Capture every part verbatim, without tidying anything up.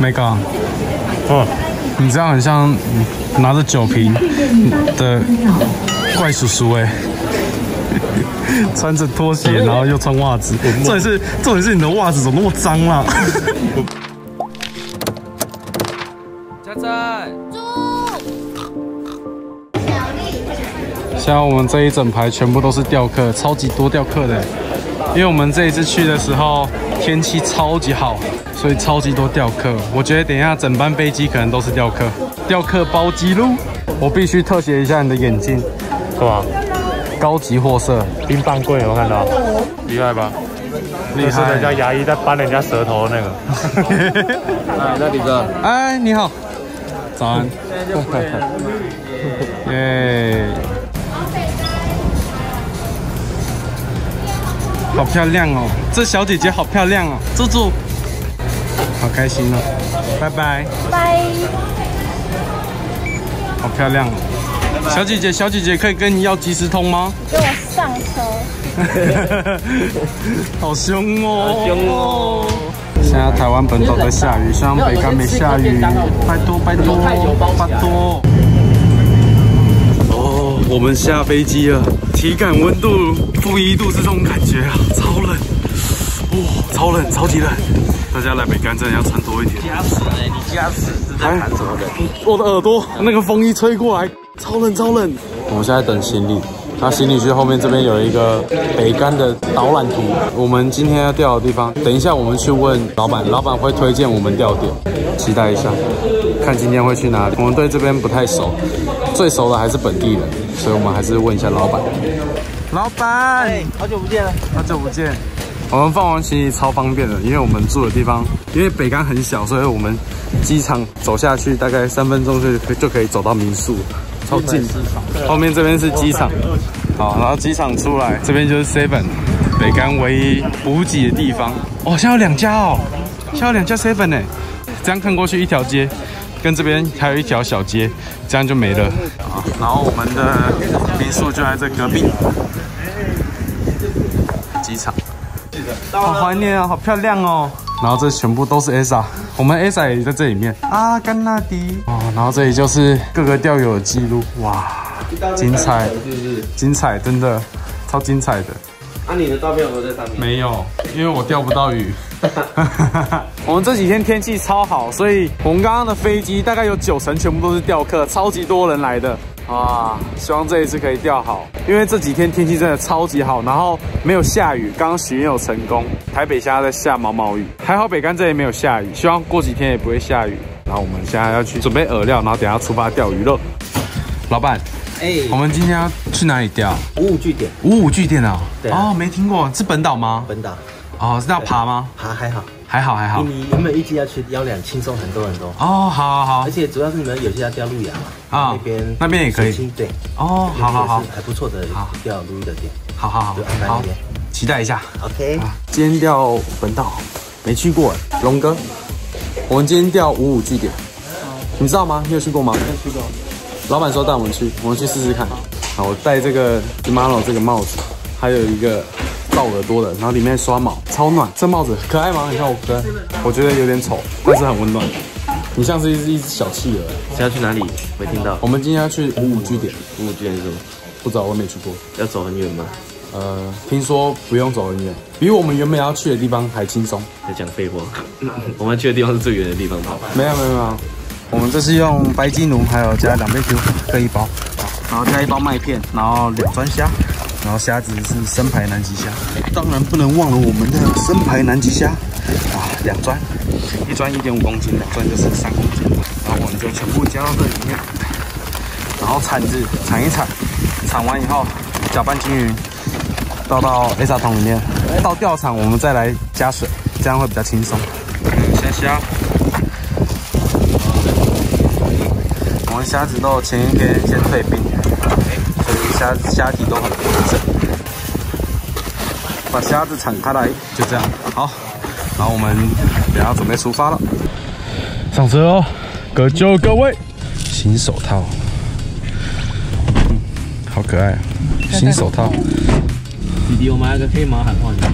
没搞。 嗯， 你这样很像拿着酒瓶的怪叔叔哎、欸，穿着拖鞋，然后又穿袜子。重点是重点是你的袜子怎么那么脏啦？ 佳仔， 现在我们这一整排全部都是钓客，超级多钓客的。因为我们这一次去的时候天气超级好，所以超级多钓客。我觉得等一下整班飞机可能都是钓客，钓客包机路。我必须特写一下你的眼镜， 干嘛？ 高级货色， 冰棒棍有看到？厉害吧？厉害！是人家牙医在扳人家舌头的那个。 哎，那李哥， 哎，你好，早安。耶。好漂亮哦！这小姐姐好漂亮哦，猪猪，好开心哦！拜拜， 拜。 好漂亮哦！小姐姐，小姐姐可以跟你要即时通吗？ 给我上车。 好凶哦！好凶哦！现在台湾本岛在下雨，希望北港没下雨，拜托拜托拜托！哦，我们下飞机了。体感温度负一度是这种感觉啊，超冷，哇、哦，超冷，超级冷！大家来北港真的要穿多一点。 加持哎，你加持是在喊什么的？ 我的耳朵那个风一吹过来，超冷超冷。我们现在等行李，那行李区后面这边有一个北港的导览图，我们今天要钓的地方，等一下我们去问老板，老板会推荐我们钓点，期待一下，看今天会去哪里。我们对这边不太熟，最熟的还是本地人。所以我们还是问一下老板。老板， 哎，好久不见了， 好久不见。我们放完行李超方便的，因为我们住的地方，因为北港很小，所以我们机场走下去大概三分钟就就可以走到民宿，超近。后面这边是机场，好，然后机场出来，这边就是 seven， 北港唯一补给的地方。哦，现在有两家哦，现在有两家 seven 呢。这样看过去一条街。跟这边还有一条小街，这样就没了。啊，然后我们的民宿就在这隔壁，机场。好怀念啊，好漂亮哦。然后这全部都是 E S A， 我们 E S A 也在这里面。啊，甘纳迪哦，然后这里就是各个钓友的记录，哇，精彩，精彩，真的超精彩的。 啊，你的照片有没有在上面？ 没有，因为我钓不到鱼。我们这几天天气超好，所以我们刚刚的飞机大概有九成全部都是钓客，超级多人来的啊！希望这一次可以钓好，因为这几天天气真的超级好，然后没有下雨，刚刚许愿有成功。台北现在在下毛毛雨，还好北港这里没有下雨，希望过几天也不会下雨。然后我们现在要去准备饵料，然后等一下出发钓鱼了。老板，哎、欸，我们今天要去哪里钓？ 五五据点。 五五据点啊？ 对啊。 哦，没听过，是本岛吗？ 本岛。 哦，是要爬吗？ 爬还好， 还好还好。 你原本预计要去幺两，轻松很多很多。 哦，好好好。 而且主要是你们有些要钓路亚嘛，啊，那边那边也可以。 对。 哦，好好好， 还不错的钓鲈鱼的点。 好好好， 就安排那边， 期待一下。 OK。 今天钓本岛没去过哎，龙哥，我们今天钓五五据点，你知道吗？你有去过吗？没有去过。老板说带我们去，我们去试试看。好，我戴这个 Shimano 这个帽子，还有一个罩耳朵的，然后里面刷毛，超暖。这帽子可爱吗？你看我哥，我觉得有点丑，但是很温暖。你像是一只一只小企鹅。 现在要去哪里？没听到。 我们今天要去五五据点。 五五据点是什么？ 不知道，我没去过。 要走很远吗？ 呃，听说不用走很远，比我们原本要去的地方还轻松。 在讲废话。我们去的地方是最远的地方吧？ 没有没有没有。我们这是用白金鲈，还有加两倍 Q 各一包，然后加一包麦片，然后两钻虾，然后虾子是深牌南极虾，当然不能忘了我们的深牌南极虾啊，两钻，一钻一点五公斤，两钻就是三公斤，然后我们就全部加到这里面，然后铲子铲一铲，铲完以后搅拌均匀，倒到 E S A 桶里面，到钓场我们再来加水，这样会比较轻松。虾虾。我们虾子都有前一天先退冰，所以虾虾体都很完整。把虾子铲开来，就这样。好，然后我们等下准备出发了。上车哦，各就各位。新手套，嗯，好可爱啊！新手套。 弟弟，我买了个黑毛喊话你。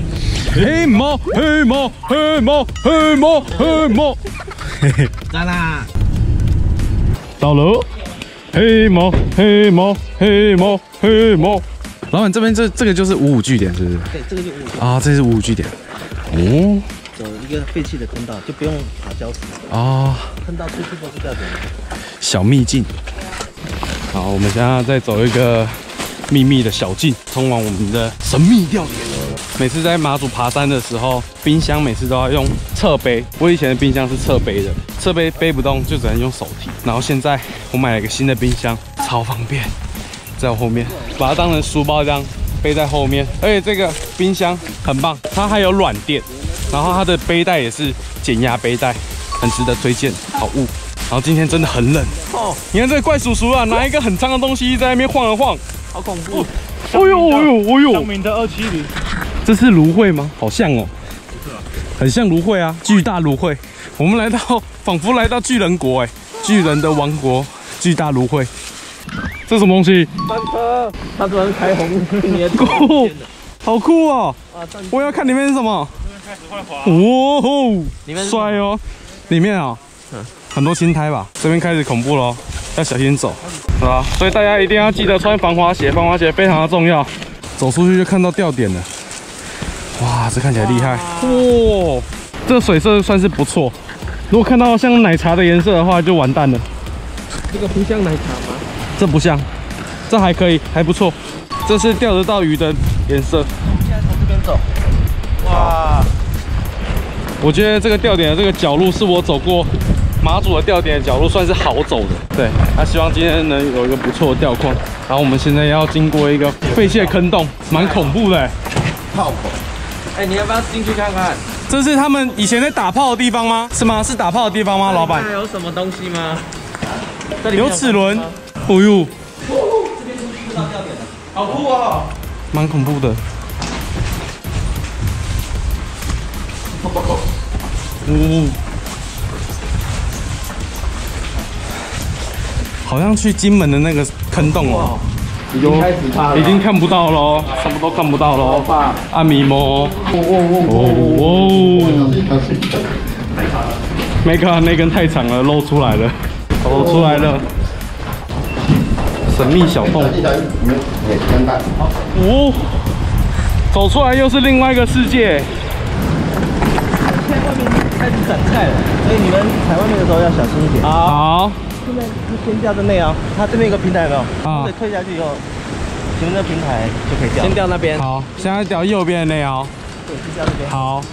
黑猫，黑猫，黑猫，黑猫，黑猫。嘿嘿， 在啦！ 到了，黑猫，黑猫，黑猫，黑猫。老板这边这这个就是五五据点，是不是？ 对，这个就五五。 啊，这是五五据点。哦。 走一个废弃的坑道，就不用爬礁石。 啊。 坑道处处都是吊点。 小秘境。好，我们现在再走一个秘密的小径，通往我们的神秘吊点。每次在马祖爬山的时候，冰箱每次都要用侧背。我以前的冰箱是侧背的，侧背背不动就只能用手提。然后现在我买了一个新的冰箱，超方便，在我后面，把它当成书包这样背在后面。而且这个冰箱很棒，它还有软垫，然后它的背带也是减压背带，很值得推荐，好物。然后今天真的很冷哦，你看这个怪叔叔啊，拿一个很脏的东西在那边晃啊晃，好恐怖！哎呦哎呦哎呦！ 香明的二七零。 这是芦荟吗？好像哦，很像芦荟啊，巨大芦荟。我们来到，仿佛来到巨人国哎，巨人的王国，巨大芦荟。这是什么东西？ 翻车，它突然开红，你的酷，好酷哦！我要看里面是什么。哇吼，帅哦！里面啊，很多青苔吧？这边开始恐怖了，要小心走，是吧？所以大家一定要记得穿防滑鞋，防滑鞋非常的重要。走出去就看到吊点了。哇，这看起来厉害！哇，这个水色算是不错。如果看到像奶茶的颜色的话，就完蛋了。 这个不像奶茶吗？ 这不像，这还可以，还不错。这是钓得到鱼的颜色。 现在从这边走。哇！ 我觉得这个钓点的这个角路是我走过马祖的钓点的角路，算是好走的。对，他希望今天能有一个不错的钓况。然后我们现在要经过一个废弃的坑洞，蛮恐怖的。 炮口。哎，你要不要进去看看？ 这是他们以前在打炮的地方吗？是吗？是打炮的地方吗，老板？ 有什么东西吗？ 有齿轮。哦呦， 这边是知道钓点的，好酷哦！ 蛮恐怖的。哦，好像去金门的那个坑洞哦。 已经开始怕了， 已经看不到喽，什么都看不到喽。暗迷蒙，哦哦哦，没看那根太长了，露出来了，露出来了。神秘小洞，哦，走出来又是另外一个世界。 现在外面开始展菜了，所以你们踩外面的时候要小心一点。 好。 现在是先钓在内啊，它这边有个平台有没有？ 啊。 对，退下去以后，前面的平台就可以钓。先钓那边。 好，现在钓右边的内哦。 对，先钓那边。 好。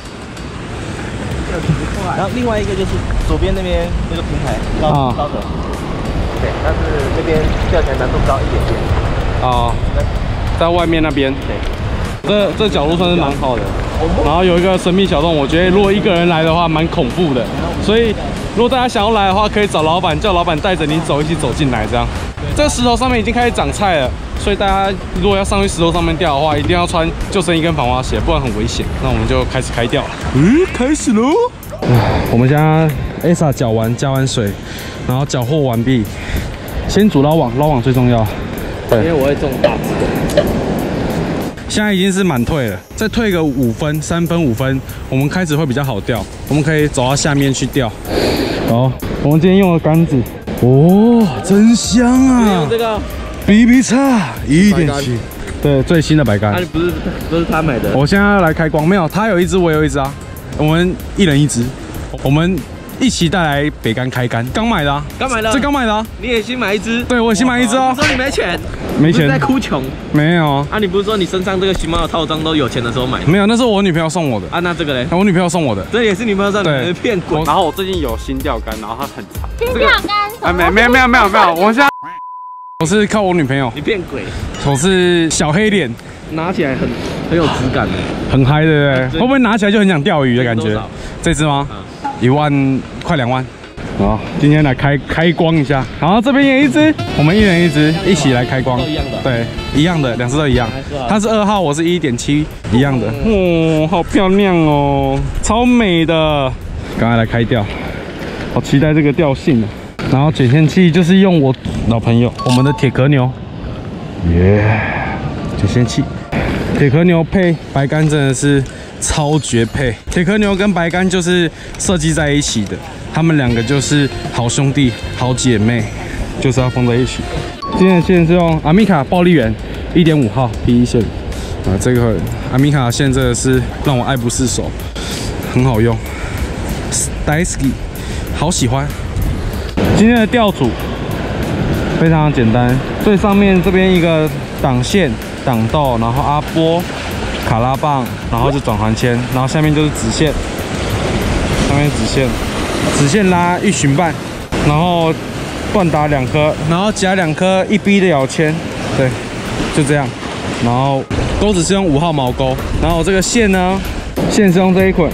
然后另外一个就是左边那边那个平台高高的。对，但是这边钓起来难度高一点点。 哦。在外面那边。 对。 这这角度算是蛮好的。然后有一个神秘小洞，我觉得如果一个人来的话，蛮恐怖的。所以如果大家想要来的话，可以找老板，叫老板带着你走，一起走进来这样。这个石头上面已经开始长菜了，所以大家如果要上去石头上面钓的话，一定要穿救生衣跟防滑鞋，不然很危险。那我们就开始开钓了。嗯，开始喽！我们现在 A S A 搅完加完水，然后搅和完毕，先煮捞网，捞网最重要。对， 因为我会中大只的。 现在已经是满退了，再退个五分、三分、五分，我们开始会比较好钓。我们可以走到下面去钓。好，我们今天用的杆子，哦，真香啊！ 用这个 B B 叉一点七，对，最新的白杆。 那、啊、不是不是他买的？ 我现在要来开光，没有，他有一只，我有一只啊，我们一人一只，我们一起带来北竿开竿，刚买的啊， 刚买的， 这刚买的啊。 你也新买一只？ 对，我也新买一只啊。 你说你没钱？ 没钱， 在哭穷？ 没有啊，你不是说你身上这个熊猫的套装都有钱的时候买的？ 没有，那是我女朋友送我的啊。 那这个嘞？ 我女朋友送我的， 这也是女朋友送你的，骗鬼。 然后我最近有新钓竿，然后它很长。 新钓竿？ 啊，没没有没有没有没有，我现在我是靠我女朋友。 你骗鬼！ 我是小黑脸， 拿起来很很有质感的， 很嗨，对不对？会不会拿起来就很想钓鱼的感觉？这只吗？一万快两万。好，今天来开开光一下，然后这边也一只，我们一人一只，一起来开光。 都一样的。 对，一样的，两只都一样。它是二号，我是一点七，一样的。哦，好漂亮哦，超美的。刚才来开钓，好期待这个钓性啊。然后卷线器就是用我老朋友我们的铁壳牛，耶，卷线器，铁壳牛配白竿真的是超绝配。铁壳牛跟白干就是设计在一起的，他们两个就是好兄弟、好姐妹，就是要放在一起。今天的线是用阿米卡暴力源 一点五号 P 一线啊，这个阿米卡线真的是让我爱不释手，很好用 ，Daisy 好喜欢。今天的吊组非常简单，最上面这边一个挡线、挡豆，然后阿波、卡拉棒，然后是转环牵，然后下面就是直线，上面直线，直线拉一巡半，然后断打两颗，然后夹两颗一 B 的咬牵，对，就这样。然后钩子是用五号毛钩，然后这个线呢，线是用这一捆。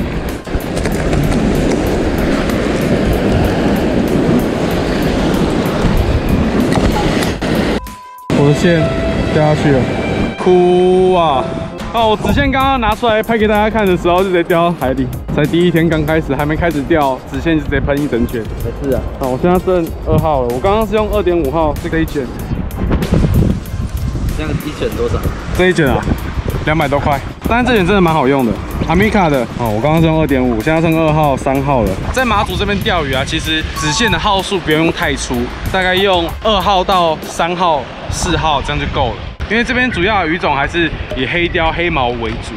我的线掉下去了，哭啊！哦，我直线刚刚拿出来拍给大家看的时候，就直接掉到海里。才第一天刚开始，还没开始掉，直线就直接喷一整卷。 没事啊。 好，我现在剩二号了。我刚刚是用二点五号这一卷。 这样一卷多少？ 这一卷啊，两百多块。但是这卷真的蛮好用的，阿米卡的。哦，我刚刚是用二点五，现在剩二号、三号了。在马祖这边钓鱼啊，其实直线的号数不用用太粗，大概用二号到三号、四号这样就够了。因为这边主要的鱼种还是以黑鲷、黑毛为主。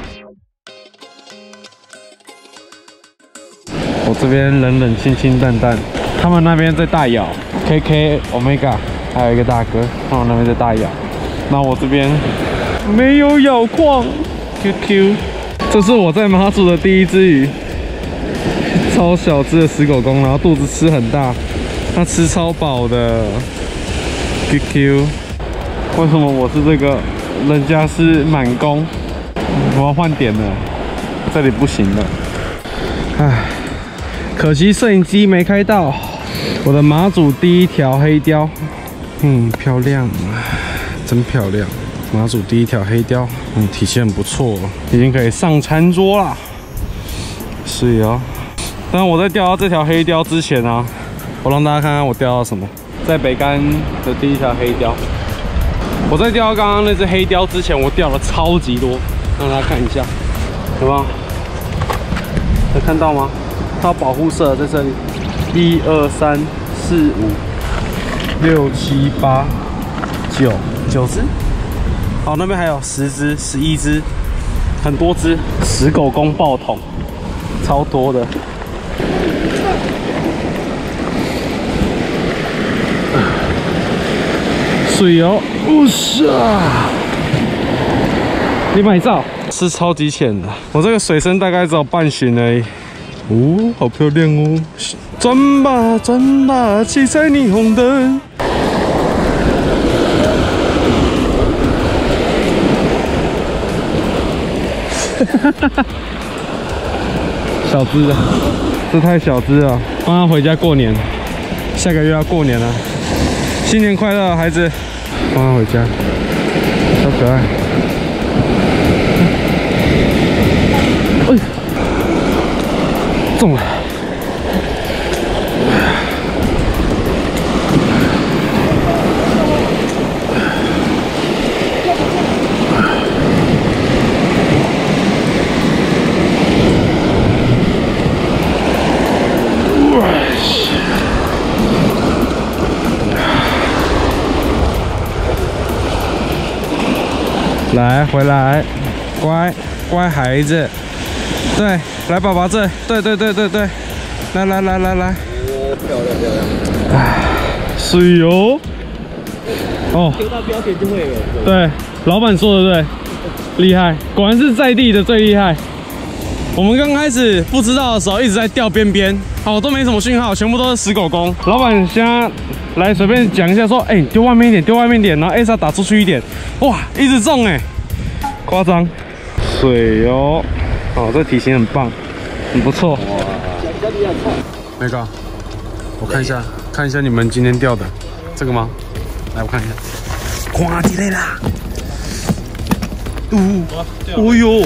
我这边冷冷清清淡淡，他们那边在大咬 ，K K Omega， 还有一个大哥，他们那边在大咬。那我这边没有咬矿 ，Q Q， 这是我在马祖的第一只鱼，超小只的石狗公，然后肚子吃很大，它吃超饱的 ，Q Q。为什么我是这个？人家是满弓，我要换点了，这里不行了，唉。可惜摄影机没开到，我的马祖第一条黑鲷，嗯，漂亮，真漂亮。马祖第一条黑鲷，嗯，体型很不错，已经可以上餐桌了。是哦，但我在钓到这条黑鲷之前啊，我让大家看看我钓到什么。在北竿的第一条黑鲷，我在钓到刚刚那只黑鲷之前，我钓了超级多，让大家看一下，有没有？有看到吗？它保护色在这里，一二三四五六七八九九只，好，那边还有十只、十一只，很多只，石狗公爆桶，超多的。水哦，哇塞！你买照是超级浅的，我这个水深大概只有半寻而已。哦，好漂亮哦！转吧转吧，七彩霓虹灯。小只的，这太小只了，帮他回家过年。下个月要过年了，新年快乐，孩子！帮他回家，超可爱。哎。中了！来，回来，乖乖孩子。对，来宝宝这，对对对对对，来来来来来， 哦，漂亮漂亮， 哎，水油，哦， 丢到标点就会有。 对，老板说的对，厉害，果然是在地的最厉害。我们刚开始不知道的时候，一直在钓边边，好都没什么讯号，全部都是死狗公。老板现在来随便讲一下，说，哎、欸，丢外面一点，丢外面一点，然后 A 莎打出去一点，哇，一直中哎、欸，夸张，水油。哦，这体型很棒，很不错。哇！那个，我看一下，看一下你们今天钓的这个吗？来，我看一下，夸起来啦！呜，哦呦，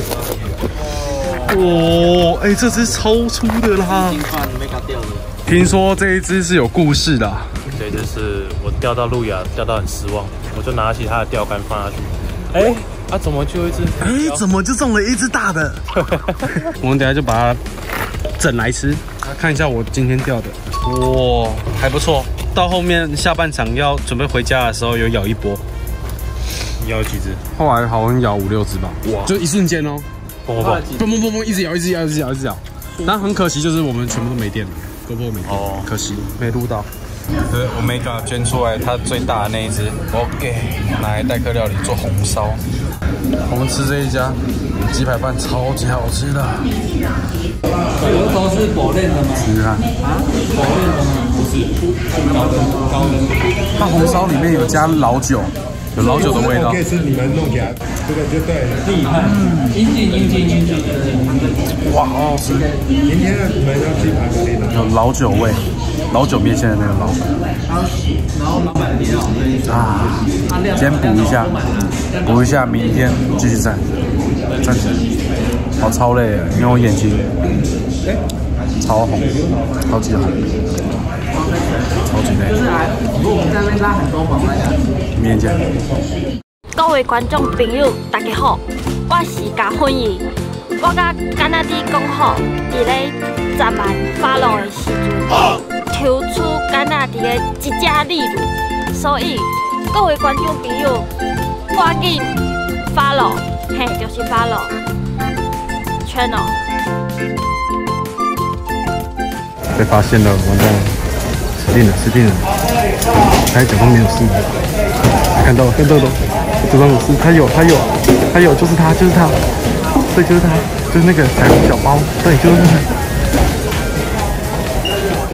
哦，哎，这只超粗的啦！听说这一只是有故事的、啊。 这一只是我钓到路亚，钓到很失望，我就拿起它的钓竿放下去，哎、欸， 啊，怎么就一只？ 哎，怎么就中了一只大的？我们等下就把它整来吃，看一下我今天钓的。哇，还不错。到后面下半场要准备回家的时候，有咬一波。 咬几只？ 后来好像咬五六只吧。哇，就一瞬间哦， 嘣嘣嘣， 嘣嘣嘣嘣，一直咬，一直咬，一直咬，一直咬。但很可惜，就是我们全部都没电了，胳膊没电，哦，可惜没录到。这是 Omega 捐出来它最大的那一只 ，OK， 拿来代客料理做红烧。我们吃这一家鸡排饭超级好吃的。 额头是否练的吗？ 试试看。 啊，否练的吗？不是，高的高的。 它红烧里面有加老酒，有老酒的味道。 可以是你们弄给他，这个就对了。 厉害，应景应景应景。 哇，好好吃！ 明天你们要鸡排可以拿。 有老酒味，老酒面线的那个老酒。 然后老板你要啊，先补一下，补一下，明天继续站，站起来。好超累啊，因为我眼睛超红，超级红，超级累。 我们在那边拉很多宝来的。 明天见。 各位观众朋友，大家好，我是嘉芬怡。我甲甘那迪讲好，伫咧十万发落的时阵，抽出甘那迪的一只礼物，所以各位观众朋友，赶紧发落，嘿，就是发落 channel。 被发现了，完蛋了，死定了，死定了！还假装没有事，看到了，看到了，假装有事，他有，他有，他有，就是他，就是他。对，就是他，就是那个彩虹小包，对，就是他。